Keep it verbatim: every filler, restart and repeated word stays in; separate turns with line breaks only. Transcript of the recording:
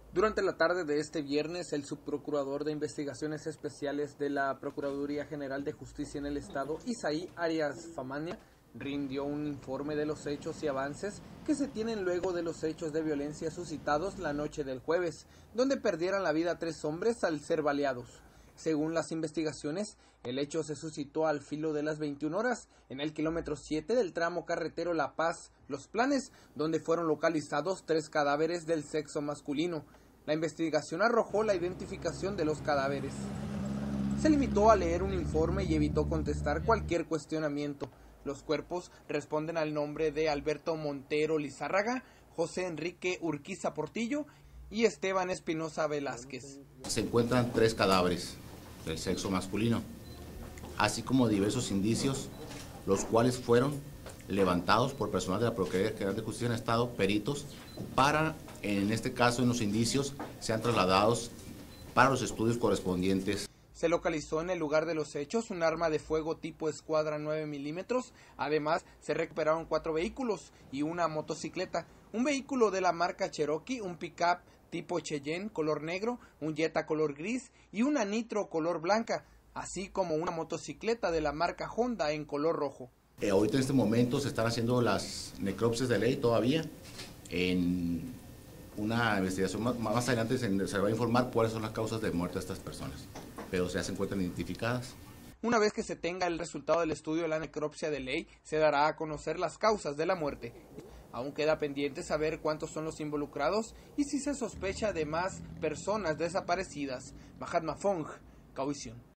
Durante la tarde de este viernes, el subprocurador de Investigaciones Especiales de la Procuraduría General de Justicia en el Estado, Isaí Arias Famania, rindió un informe de los hechos y avances que se tienen luego de los hechos de violencia suscitados la noche del jueves, donde perdieran la vida tres hombres al ser baleados. Según las investigaciones, el hecho se suscitó al filo de las veintiuna horas en el kilómetro siete del tramo carretero La Paz-Los Planes, donde fueron localizados tres cadáveres del sexo masculino. La investigación arrojó la identificación de los cadáveres. Se limitó a leer un informe y evitó contestar cualquier cuestionamiento. Los cuerpos responden al nombre de Alberto Montero Lizárraga, José Enrique Urquiza Portillo y Esteban Espinosa Velázquez.
Se encuentran tres cadáveres del sexo masculino, así como diversos indicios, los cuales fueron levantados por personal de la Procuraduría General de Justicia en el Estado, peritos, para, en este caso, en los indicios, sean trasladados para los estudios correspondientes.
Se localizó en el lugar de los hechos un arma de fuego tipo escuadra nueve milímetros, además se recuperaron cuatro vehículos y una motocicleta, un vehículo de la marca Cherokee, un pick-up tipo Cheyenne color negro, un Jetta color gris y una Nitro color blanca, así como una motocicleta de la marca Honda en color rojo.
Eh, ahorita en este momento se están haciendo las necropsias de ley todavía. En una investigación más, más adelante se, se va a informar cuáles son las causas de muerte de estas personas, pero ya se encuentran identificadas.
Una vez que se tenga el resultado del estudio de la necropsia de ley, se dará a conocer las causas de la muerte. Aún queda pendiente saber cuántos son los involucrados y si se sospecha de más personas desaparecidas. Mahatma Fong, Cauvisión.